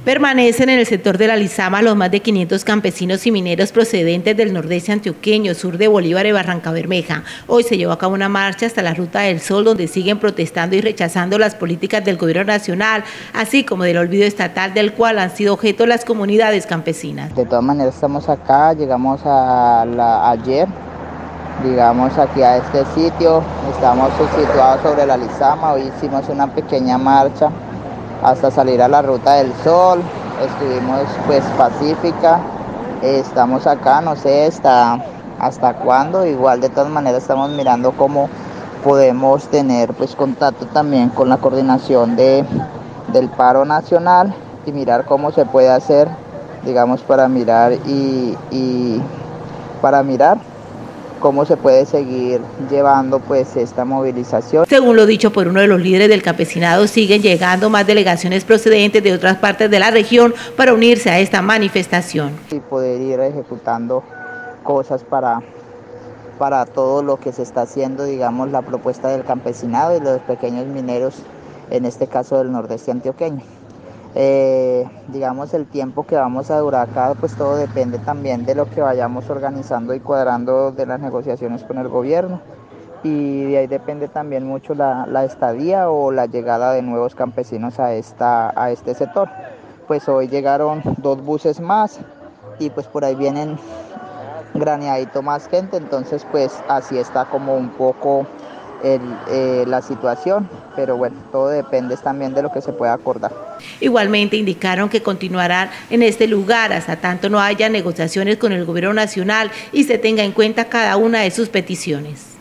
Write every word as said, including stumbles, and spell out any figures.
Permanecen en el sector de la Lizama los más de quinientos campesinos y mineros procedentes del nordeste antioqueño, sur de Bolívar y Barrancabermeja. Hoy se llevó a cabo una marcha hasta la Ruta del Sol, donde siguen protestando y rechazando las políticas del gobierno nacional, así como del olvido estatal del cual han sido objeto las comunidades campesinas. De todas maneras estamos acá, llegamos a la, ayer, digamos aquí a este sitio, estamos situados sobre la Lizama. Hoy hicimos una pequeña marcha hasta salir a la Ruta del Sol, estuvimos pues pacífica, estamos acá, no sé hasta, hasta cuándo, igual de todas maneras estamos mirando cómo podemos tener pues contacto también con la coordinación de, del paro nacional y mirar cómo se puede hacer, digamos, para mirar y, y para mirar cómo se puede seguir llevando pues esta movilización. Según lo dicho por uno de los líderes del campesinado, siguen llegando más delegaciones procedentes de otras partes de la región para unirse a esta manifestación. Y poder ir ejecutando cosas para, para todo lo que se está haciendo, digamos, la propuesta del campesinado y los pequeños mineros, en este caso del nordeste antioqueño. Eh, digamos, el tiempo que vamos a durar acá, pues todo depende también de lo que vayamos organizando y cuadrando de las negociaciones con el gobierno, y de ahí depende también mucho la, la estadía o la llegada de nuevos campesinos a, esta, a este sector. Pues hoy llegaron dos buses más y pues por ahí vienen graneadito más gente, entonces pues así está como un poco El, eh, la situación, pero bueno, todo depende también de lo que se pueda acordar. Igualmente indicaron que continuarán en este lugar hasta tanto no haya negociaciones con el gobierno nacional y se tenga en cuenta cada una de sus peticiones.